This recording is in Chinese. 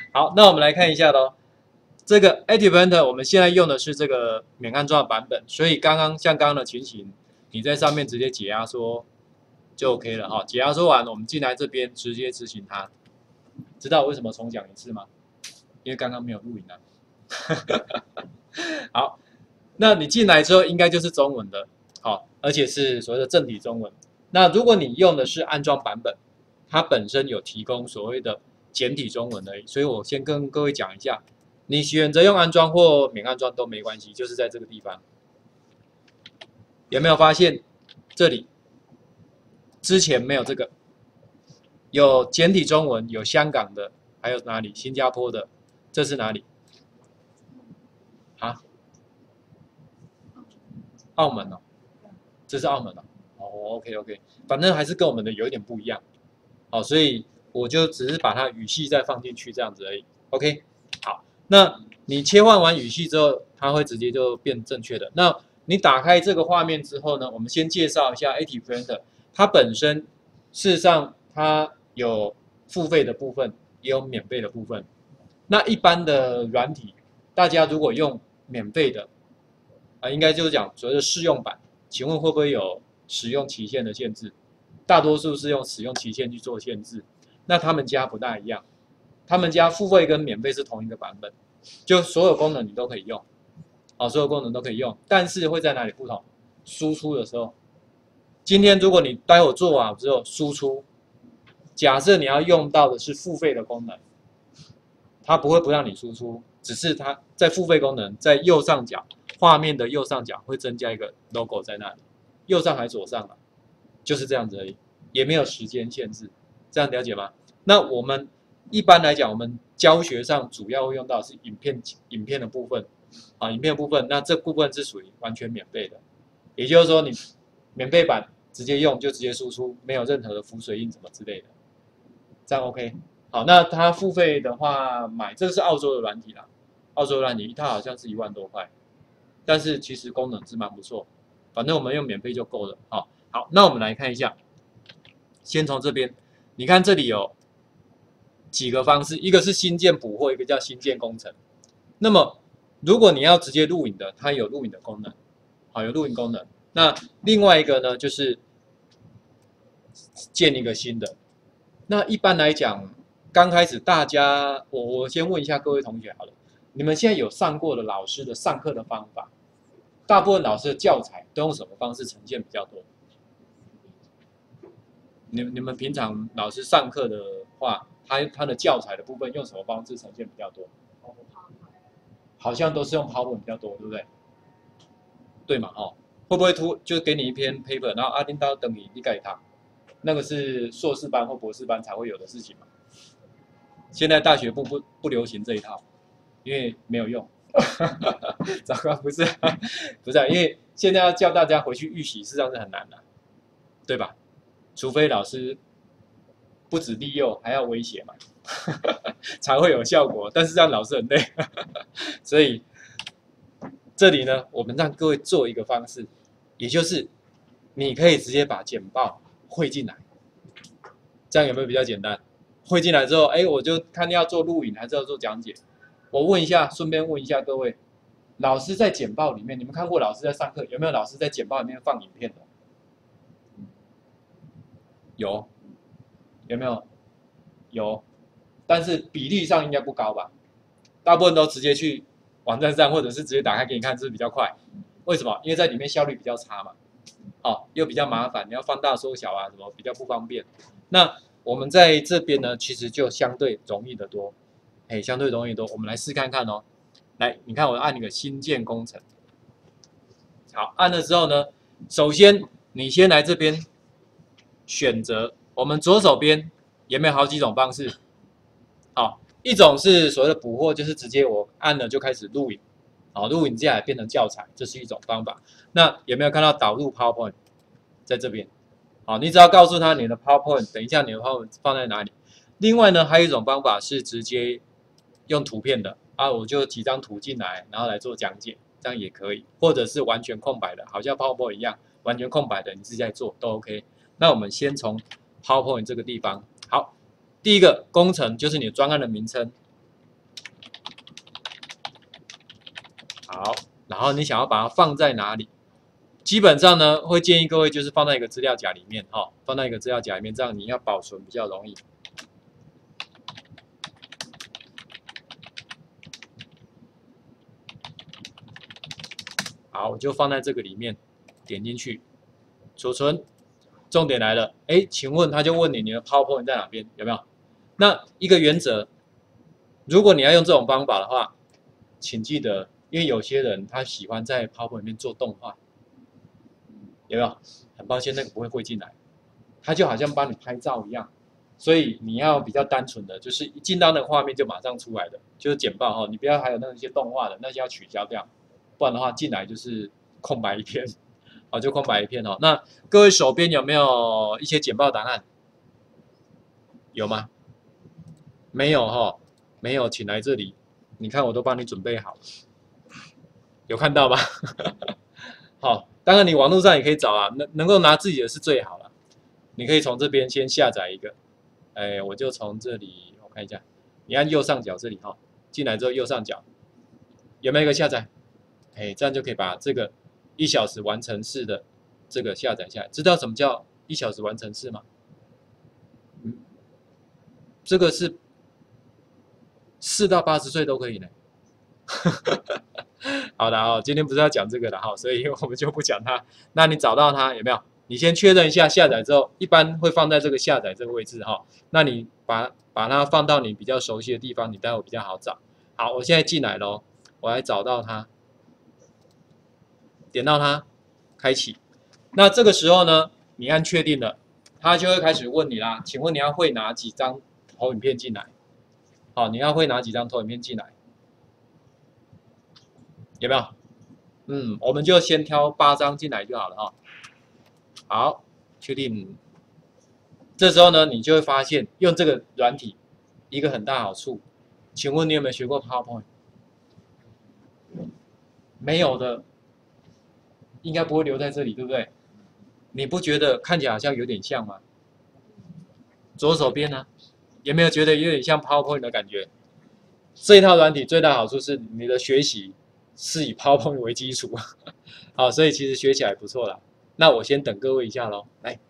好，那我们来看一下喽。这个 Active Enter 我们现在用的是这个免安装的版本，所以像刚刚的情形，你在上面直接解压缩就 OK 了哈。解压缩完，我们进来这边直接执行它。知道为什么重讲一次吗？因为刚刚没有录影啊。好，那你进来之后应该就是中文的，好，而且是所谓的正体中文。那如果你用的是安装版本，它本身有提供所谓的简体中文而已，所以我先跟各位讲一下，你选择用安装或免安装都没关系，就是在这个地方，有没有发现这里之前没有这个，有简体中文，有香港的，还有哪里？新加坡的，这是哪里？啊？澳门哦，这是澳门哦。哦，OK，反正还是跟我们的有一点不一样。好，所以我就只是把它语系再放进去这样子而已。OK， 好，那你切换完语系之后，它会直接就变正确的。那你打开这个画面之后呢，我们先介绍一下 Active Printer， 它本身事实上它有付费的部分，也有免费的部分。那一般的软体，大家如果用免费的，应该就是讲所谓的试用版，请问会不会有使用期限的限制？大多数是用使用期限去做限制。那他们家不大一样，他们家付费跟免费是同一个版本，就所有功能你都可以用，所有功能都可以用，但是会在哪里不同？输出的时候，今天如果你待会做完之后输出，假设你要用到的是付费的功能，它不会不让你输出，只是它在付费功能在右上角画面的右上角会增加一个 logo 在那里，右上还左上啊？就是这样子而已，也没有时间限制，这样了解吗？那我们一般来讲，我们教学上主要会用到是影片的部分影片的部分，那这部分是属于完全免费的，也就是说你免费版直接用就直接输出，没有任何的浮水印什么之类的，这样 OK。好，那它付费的话买这个是澳洲的软体啦，澳洲软体一套好像是1万多块，但是其实功能是蛮不错，反正我们用免费就够了。好，那我们来看一下，先从这边，你看这里有几个方式，一个是新建补货，一个叫新建工程。那么如果你要直接录影的，它有录影的功能，有录影功能。那另外一个呢，就是建一个新的。那一般来讲，刚开始大家，我先问一下各位同学好了，你们现在有上过的老师的上课的方法，大部分老师的教材都用什么方式呈现比较多？你们平常老师上课的话，他的教材的部分用什么方式呈现比较多？好像都是用 PowerPoint 比较多，对不对？对嘛？会不会就给你一篇 paper， 然后阿丁刀等你改它？那个是硕士班或博士班才会有的事情嘛？现在大学部不流行这一套，因为没有用。糟糕，不是，因为现在要叫大家回去预习，事实上是很难的，对吧？除非老师不止利诱，还要威胁嘛，才会有效果。但是这样老师很累，所以这里呢，我们让各位做一个方式，也就是你可以直接把简报汇进来，这样有没有比较简单？汇进来之后，我就看要做录影还是要做讲解。我问一下，顺便问一下各位，老师在简报里面，你们看过老师在上课，有没有老师在简报里面放影片的？有没有？有，但是比例上应该不高吧？大部分都直接去网站上，或者是直接打开给你看，是比较快。为什么？因为在里面效率比较差嘛，又比较麻烦，你要放大缩小啊，什么比较不方便。那我们在这边呢，其实就相对容易得多，相对容易多。我们来试看看哦。来，你看我按一个新建工程，好，按了之后呢，首先你先来这边选择，我们左手边有没有好几种方式？好，一种是所谓的补货，就是直接我按了就开始录影，录影接下来变成教材，这是一种方法。那有没有看到导入 PowerPoint 在这边？好，你只要告诉他你的 PowerPoint， 等一下你的 PowerPoint 放在哪里。另外呢，还有一种方法是直接用图片的我就几张图进来，然后来做讲解，这样也可以，或者是完全空白的，好像 PowerPoint 一样，完全空白的，你自己在做都 OK。那我们先从 PowerPoint 这个地方，好，第一个工程就是你专案的名称， 好，然后你想要把它放在哪里？基本上呢，会建议各位就是放在一个资料夹里面，哈，放在一个资料夹里面，这样你要保存比较容易。好，我就放在这个里面，点进去，储存。重点来了，哎，请问他就问你的 PowerPoint 在哪边？有没有？那一个原则，如果你要用这种方法的话，请记得，因为有些人他喜欢在 PowerPoint 里面做动画，有没有？很抱歉，那个不会汇进来，他就好像帮你拍照一样，所以你要比较单纯的，就是一进到那个画面就马上出来的，就是简报哈，你不要还有那些动画的那些要取消掉，不然的话进来就是空白一片。好，就空白一片哦。那各位手边有没有一些简报答案？有吗？没有哈，没有，请来这里。你看我都帮你准备好了，有看到吗？好，当然你网络上也可以找啊，能够拿自己的是最好了。你可以从这边先下载一个，哎，我就从这里，我看一下，你按右上角这里哈，进来之后右上角有没有一个下载？哎，这样就可以把这个1小时完成式的这个下载下来。知道什么叫1小时完成式吗？这个是4到80岁都可以呢。好的哦，今天不是要讲这个的哈，所以我们就不讲它。那你找到它有没有？你先确认一下下载之后，一般会放在这个下载这个位置哈。那你把它放到你比较熟悉的地方，你待会比较好找。好，我现在进来咯，我来找到它，点到它，开启。那这个时候呢，你按确定了，它就会开始问你啦。请问你要汇哪几张投影片进来？好，你要汇哪几张投影片进来？有没有？我们就先挑8张进来就好了哈。好，确定。这时候呢，你就会发现用这个软体一个很大好处。请问你有没有学过 PowerPoint？ 没有的，应该不会留在这里，对不对？你不觉得看起来好像有点像吗？左手边呢，有没有觉得有点像 PowerPoint 的感觉？这一套软体最大好处是你的学习是以 PowerPoint 为基础，好，所以其实学起来不错啦。那我先等各位一下喽，来。